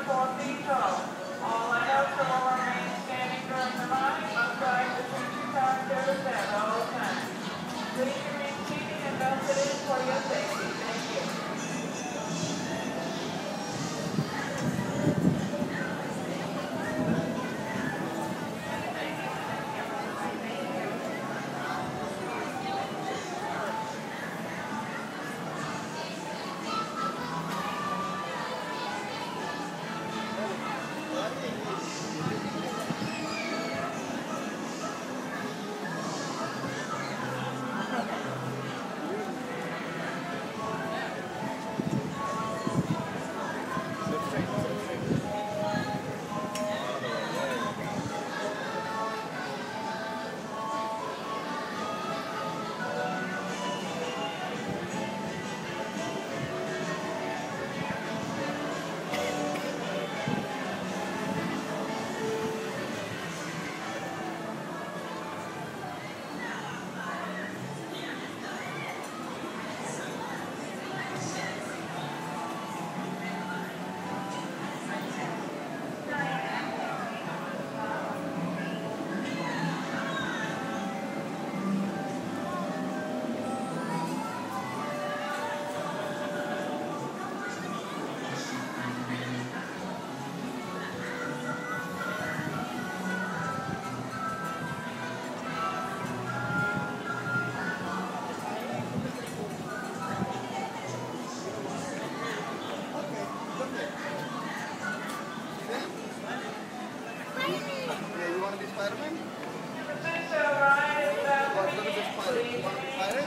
to 4 feet tall. All adults will remain standing during the line, upright between 2 characters at all times. Please remain seated and belted in for your safety. Thank you. Yeah, you want to be Spider-Man? Professor Ryan, What is Spider-Man? You want to be Spider-Man?